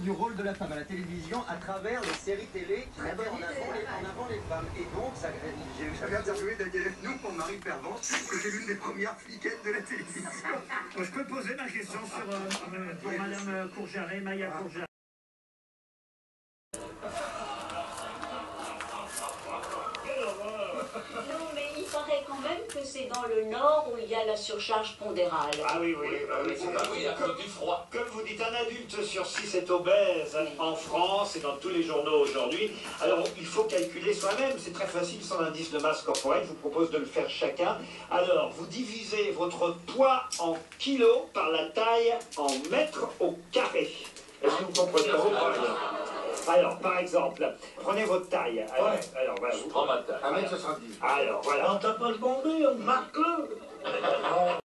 du rôle de la femme à la télévision à travers les séries télé qui mettaient en avant les femmes. Et donc, ça, j'ai jamais interviewé Daniel Evenou pour Marie Pervenche, que c'est l'une des premières fliquettes de la télévision. Je peux poser ma question pour Madame Courgearret, Maya Courgearret. Non, mais il paraît quand même que c'est dans le Nord où il y a la surcharge pondérale. Ah oui, Il y a que du froid. Comme vous dites, un adulte sur 6 est obèse en France et dans tous les journaux aujourd'hui. Alors, il faut calculer soi-même. C'est très facile sans l'indice de masse corporelle. Je vous propose de le faire chacun. Alors, vous divisez votre poids en kilos par la taille en mètres au carré. Est-ce que vous comprenez? Alors, par exemple, prenez votre taille. Alors voilà. Je prends ma taille. 1m70. Alors, voilà. On t'a pas demandé, on marque-le.